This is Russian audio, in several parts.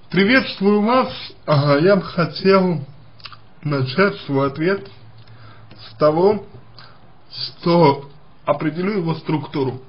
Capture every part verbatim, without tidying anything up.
Приветствую вас. Ага, я бы хотел начать свой ответ с того, что определю его структуру.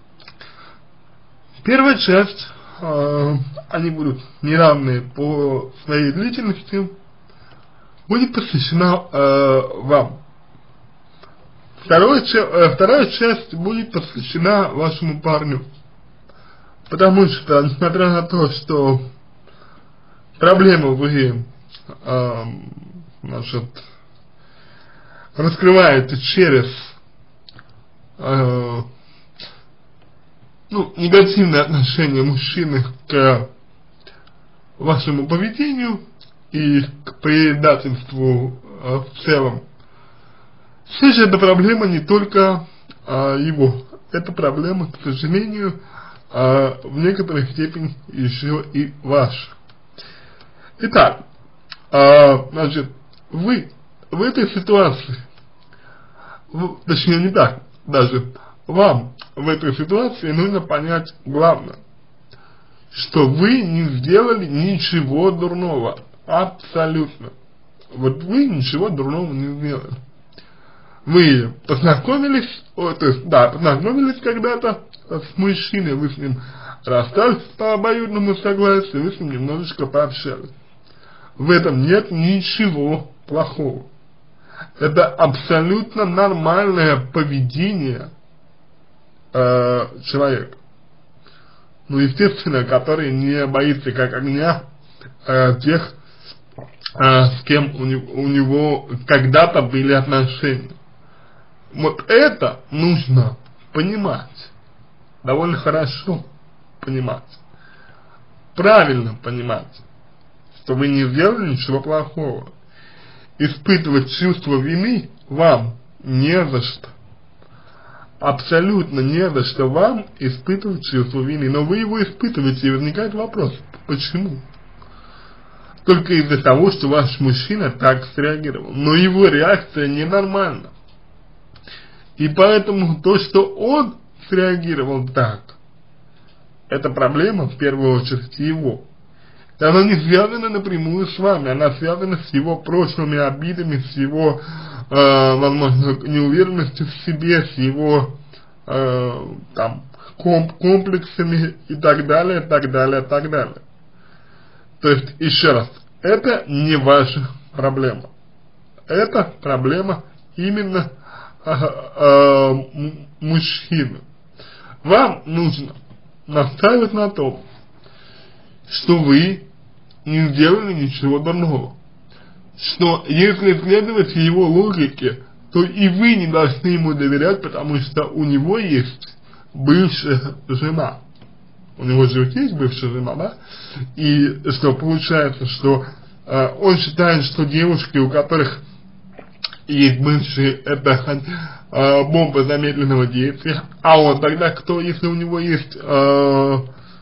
Первая часть, э, они будут неравные по своей длительности, будет посвящена э, вам. Вторая, э, вторая часть будет посвящена вашему парню. Потому что, несмотря на то, что проблему вы э, значит, раскрываете через э, ну, негативное отношение мужчины к вашему поведению и к предательству э, в целом, все же эта проблема не только э, его, это проблема, к сожалению, э, в некоторой степени еще и ваша. Итак, э, значит, вы в этой ситуации, в, точнее не так, даже вам в этой ситуации нужно понять главное, что вы не сделали ничего дурного, абсолютно. Вот вы ничего дурного не сделали. Вы познакомились, о, то есть, да, познакомились когда-то с мужчиной, вы с ним расстались по обоюдному согласию, вы с ним немножечко пообщались. В этом нет ничего плохого. Это абсолютно нормальное поведение э, человека. Ну, естественно, который не боится как огня э, тех, э, с кем у него, у него когда-то были отношения. Вот это нужно понимать, довольно хорошо понимать, правильно понимать, что вы не сделали ничего плохого. Испытывать чувство вины вам не за что. Абсолютно не за что вам испытывать чувство вины. Но вы его испытываете, и возникает вопрос, почему? Только из-за того, что ваш мужчина так среагировал. Но его реакция ненормальна. И поэтому то, что он среагировал так, это проблема в первую очередь его. Она не связана напрямую с вами, она связана с его прошлыми обидами, с его, э, возможно, неуверенностью в себе, с его э, там, комп комплексами и так далее, так далее, так далее. То есть, еще раз, это не ваша проблема. Это проблема именно э, э, мужчины. Вам нужно настаивать на том, что вы не сделали ничего дурного. Что если следовать его логике, то и вы не должны ему доверять, потому что у него есть бывшая жена. У него же есть бывшая жена, да? И что получается, что э, он считает, что девушки, у которых есть бывшие, это э, бомба замедленного действия. А он тогда кто, если у него есть э,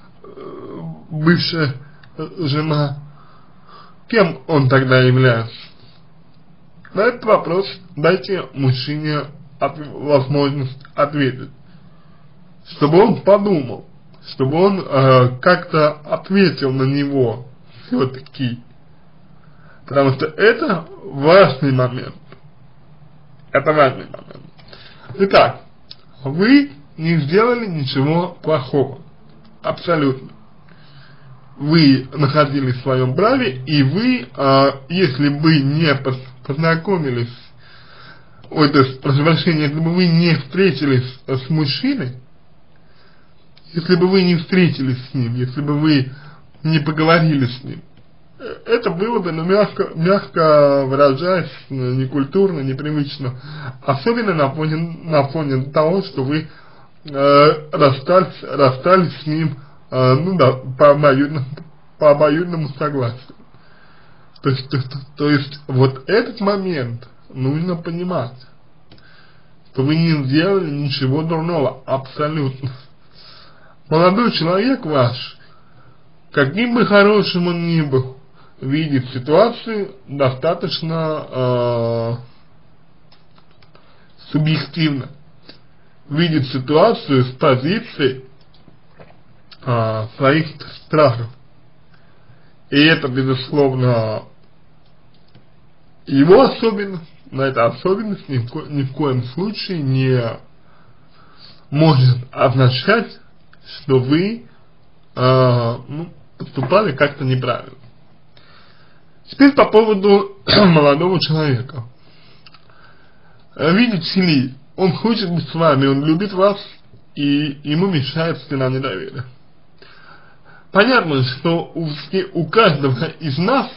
бывшая жена, кем он тогда является? На этот вопрос дайте мужчине от, возможность ответить, чтобы он подумал, чтобы он э, как-то ответил на него все-таки, потому что это важный момент, это важный момент. Итак, вы не сделали ничего плохого, абсолютно. Вы находились в своем праве, и вы, э, если бы не познакомились, ой, то есть, прошу прощения, если бы вы не встретились с мужчиной, если бы вы не встретились с ним, если бы вы не поговорили с ним, это было бы, ну, мягко, мягко выражаясь, некультурно, непривычно, особенно на фоне, на фоне того, что вы э, расстались, расстались с ним, Uh, ну да, по обоюдному, по обоюдному согласию. То есть, то, то, то есть, вот этот момент нужно понимать, что вы не сделали ничего дурного, абсолютно. Молодой человек ваш, каким бы хорошим он ни был, видит ситуацию достаточно э, субъективно, видит ситуацию с позиции своих страхов. И это, безусловно, его особенность, но эта особенность ни в, ко ни в коем случае не может означать, что вы э, ну, поступали как-то неправильно. Теперь по поводу молодого человека. Видите ли, он хочет быть с вами, он любит вас, и ему мешает стена недоверия. Понятно, что у, у каждого из нас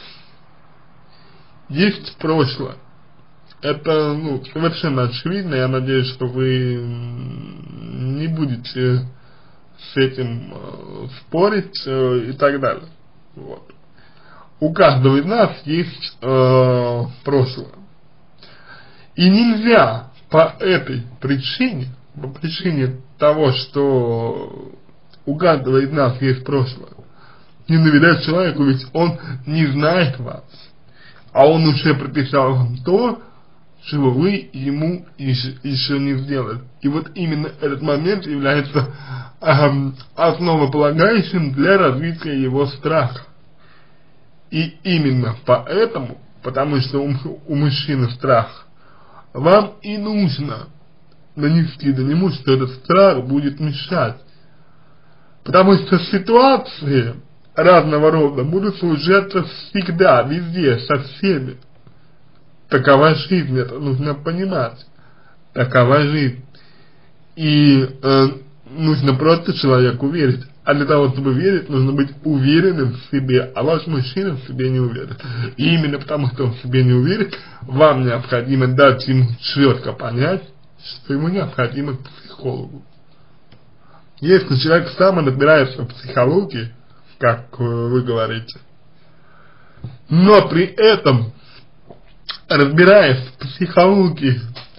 есть прошлое. Это, ну, совершенно очевидно, я надеюсь, что вы не будете с этим э, спорить э, и так далее. Вот. У каждого из нас есть э, прошлое. И нельзя по этой причине, по причине того, что у каждого из нас есть прошлое, не доверять человеку, ведь он не знает вас, а он уже прописал вам то, чего вы ему еще, еще не сделали. И вот именно этот момент является э, основополагающим для развития его страха. И именно поэтому, потому что у, у мужчины страх, вам и нужно донести до него, что этот страх будет мешать. Потому что ситуации разного рода будут случаться всегда, везде, со всеми. Такова жизнь, это нужно понимать. Такова жизнь. И э, нужно просто человеку верить. А для того, чтобы верить, нужно быть уверенным в себе, а ваш мужчина в себе не уверен. И именно потому, что он в себе не уверен, вам необходимо дать ему четко понять, что ему необходимо к психологу. Если человек сам разбирается в психологии, как вы говорите, но при этом, разбираясь в психологии,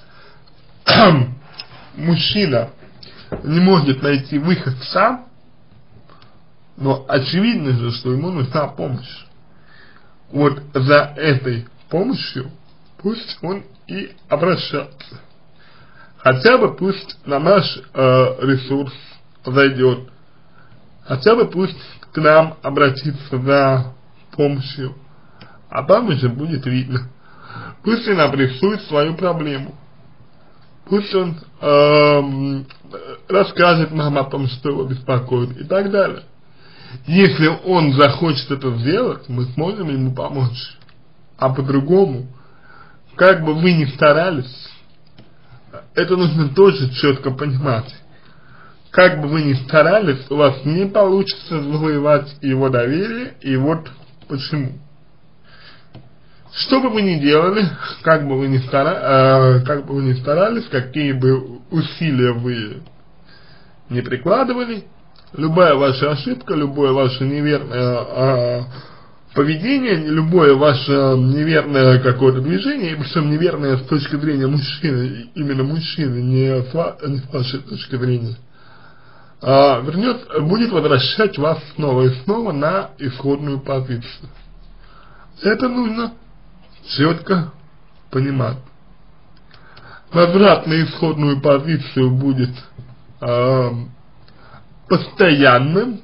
мужчина не может найти выход сам, но очевидно же, что ему нужна помощь. Вот за этой помощью пусть он и обращается. Хотя бы пусть на наш э, ресурс зайдет. Хотя бы пусть к нам обратится за помощью. А там уже будет видно. Пусть он обрисует свою проблему. Пусть он э, расскажет нам о том, что его беспокоит и так далее. Если он захочет это сделать, мы сможем ему помочь. А по-другому, как бы вы ни старались, это нужно тоже четко понимать. Как бы вы ни старались, у вас не получится завоевать его доверие, и вот почему. Что бы вы ни делали, как бы вы ни старались, э, как бы вы ни старались, какие бы усилия вы не прикладывали, любая ваша ошибка, любое ваше неверное э, поведение, любое ваше неверное какое-то движение, и причем неверное с точки зрения мужчины, именно мужчины, не с, не с вашей точки зрения, э, вернет, будет возвращать вас снова и снова на исходную позицию. Это нужно четко понимать. Возврат на исходную позицию будет э, постоянным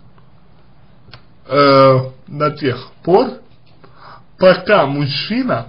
э, до тех пор, пока мужчина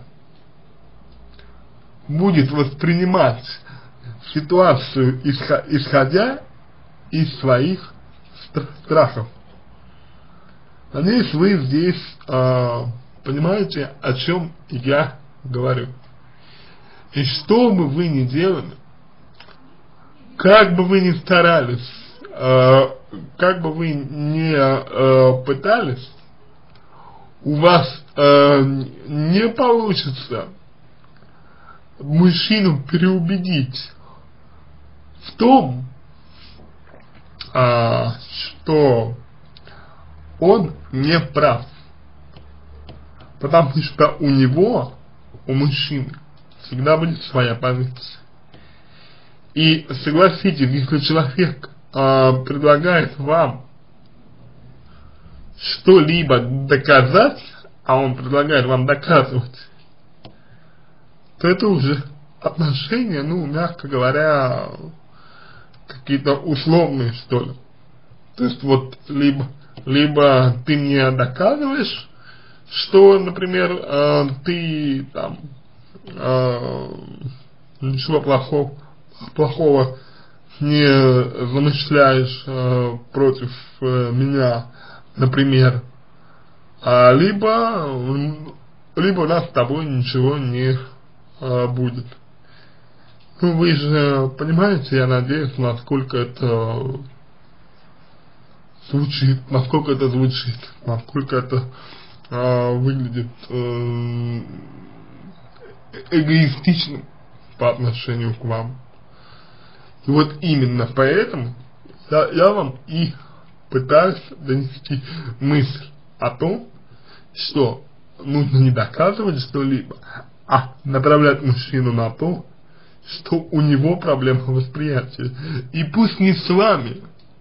будет воспринимать ситуацию, исход, исходя из своих страхов. Надеюсь, вы здесь э, понимаете, о чем я говорю. И что бы вы ни делали, как бы вы ни старались, э, как бы вы ни э, пытались, у вас э, не получится мужчину переубедить в том, э, что он не прав. Потому что у него, у мужчины, всегда будет своя позиция. И согласитесь, если человек э, предлагает вам что-либо доказать, а он предлагает вам доказывать, то это уже отношения, ну, мягко говоря, какие-то условные, что ли. То есть вот, либо, либо ты мне доказываешь, что, например, э, ты там э, ничего плохого, плохого не замышляешь э, против э, меня, например, а либо, либо у нас с тобой ничего не э, будет. Ну, вы же понимаете, я надеюсь, насколько это звучит, насколько это звучит, насколько это э, выглядит э, эгоистичным по отношению к вам. И вот именно поэтому я, я вам и пытаюсь донести мысль о том, что нужно не доказывать что-либо, а направлять мужчину на то, что у него проблема восприятия. И пусть не с вами,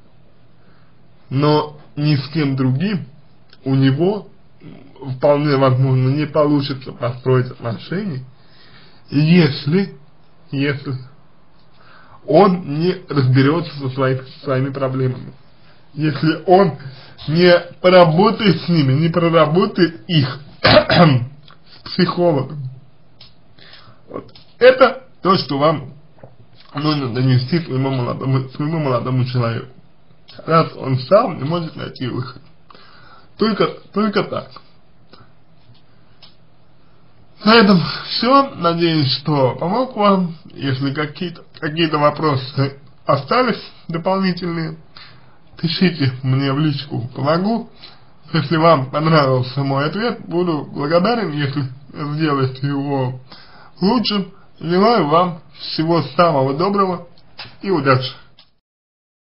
но ни с кем другим у него вполне возможно не получится построить отношения, если, если он не разберется со своими, своими проблемами. Если он не поработает с ними, не проработает их с психологом. Вот. Это то, что вам нужно донести своему молодому, своему молодому человеку. Раз он сам не может найти выход. Только, только так. На этом все. Надеюсь, что помог вам. Если какие-то какие-то вопросы остались дополнительные, пишите мне в личку, помогу. Если вам понравился мой ответ, буду благодарен, если сделаете его лучше. Желаю вам всего самого доброго и удачи.